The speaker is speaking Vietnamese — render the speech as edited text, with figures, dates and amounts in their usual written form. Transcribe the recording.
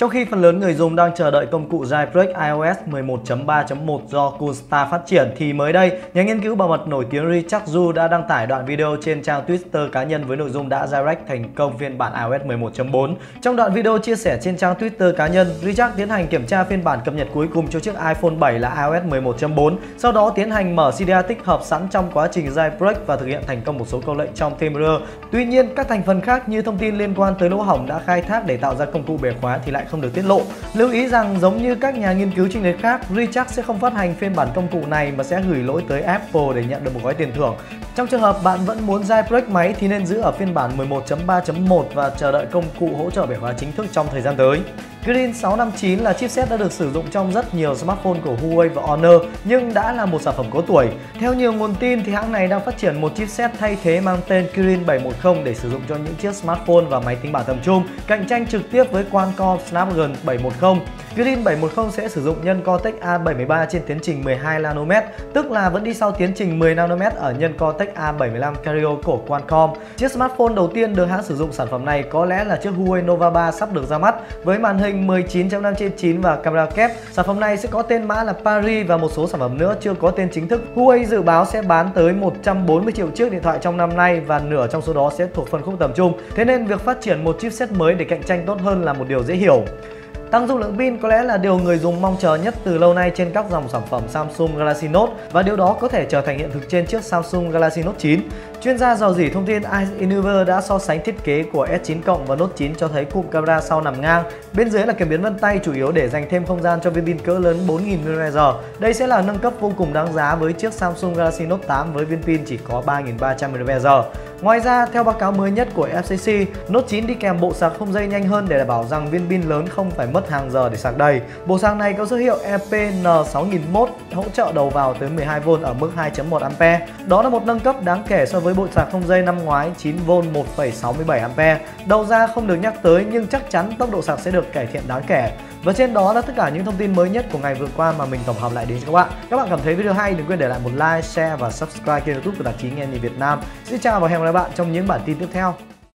Trong khi phần lớn người dùng đang chờ đợi công cụ Jailbreak iOS 11.3.1 do Coolstar phát triển, thì mới đây, nhà nghiên cứu bảo mật nổi tiếng Richard Yu đã đăng tải đoạn video trên trang Twitter cá nhân với nội dung đã jailbreak thành công phiên bản iOS 11.4. Trong đoạn video chia sẻ trên trang Twitter cá nhân, Richard tiến hành kiểm tra phiên bản cập nhật cuối cùng cho chiếc iPhone 7 là iOS 11.4, sau đó tiến hành mở CDR tích hợp sẵn trong quá trình jailbreak và thực hiện thành công một số câu lệnh trong Temurer. Tuy nhiên, các thành phần khác như thông tin liên quan tới lỗ hổng đã khai thác để tạo ra công cụ bẻ khóa thì lại không được tiết lộ. Lưu ý rằng giống như các nhà nghiên cứu chuyên nghiệp khác, Richard sẽ không phát hành phiên bản công cụ này mà sẽ gửi lỗi tới Apple để nhận được một gói tiền thưởng. Trong trường hợp bạn vẫn muốn jailbreak máy thì nên giữ ở phiên bản 11.3.1 và chờ đợi công cụ hỗ trợ bẻ khóa chính thức trong thời gian tới. Kirin 659 là chipset đã được sử dụng trong rất nhiều smartphone của Huawei và Honor nhưng đã là một sản phẩm có tuổi. Theo nhiều nguồn tin thì hãng này đang phát triển một chipset thay thế mang tên Kirin 710 để sử dụng cho những chiếc smartphone và máy tính bảng tầm trung, cạnh tranh trực tiếp với Qualcomm Snapdragon 710. Kirin 710 sẽ sử dụng nhân Cortex A73 trên tiến trình 12 nanomet, tức là vẫn đi sau tiến trình 10 nanomet ở nhân Cortex A75 Carreo của Qualcomm. Chiếc smartphone đầu tiên được hãng sử dụng sản phẩm này có lẽ là chiếc Huawei Nova 3 sắp được ra mắt với màn hình 19.5/9 và camera kép. Sản phẩm này sẽ có tên mã là Paris và một số sản phẩm nữa chưa có tên chính thức. Huawei dự báo sẽ bán tới 140 triệu chiếc điện thoại trong năm nay và nửa trong số đó sẽ thuộc phân khúc tầm trung. Thế nên việc phát triển một chipset mới để cạnh tranh tốt hơn là một điều dễ hiểu. Tăng dung lượng pin có lẽ là điều người dùng mong chờ nhất từ lâu nay trên các dòng sản phẩm Samsung Galaxy Note và điều đó có thể trở thành hiện thực trên chiếc Samsung Galaxy Note 9. Chuyên gia dò dỉ thông tin iUniverse đã so sánh thiết kế của S9 Cộng và Note 9 cho thấy cụm camera sau nằm ngang. Bên dưới là cảm biến vân tay chủ yếu để dành thêm không gian cho viên pin cỡ lớn 4000 mAh. Đây sẽ là nâng cấp vô cùng đáng giá với chiếc Samsung Galaxy Note 8 với viên pin chỉ có 3300 mAh. Ngoài ra, theo báo cáo mới nhất của FCC, Note 9 đi kèm bộ sạc không dây nhanh hơn để đảm bảo rằng viên pin lớn không phải mất hàng giờ để sạc đầy. Bộ sạc này có số hiệu EPN6001 hỗ trợ đầu vào tới 12V ở mức 2.1A. Đó là một nâng cấp đáng kể so với bộ sạc không dây năm ngoái 9V 1.67A. Đầu ra không được nhắc tới nhưng chắc chắn tốc độ sạc sẽ được cải thiện đáng kể. Và trên đó là tất cả những thông tin mới nhất của ngày vừa qua mà mình tổng hợp lại đến cho các bạn. Các bạn cảm thấy video hay đừng quên để lại một like, share và subscribe kênh YouTube của Tạp chí Nghe Nhìn Việt Nam. Xin chào và hẹn gặp lại bạn trong những bản tin tiếp theo.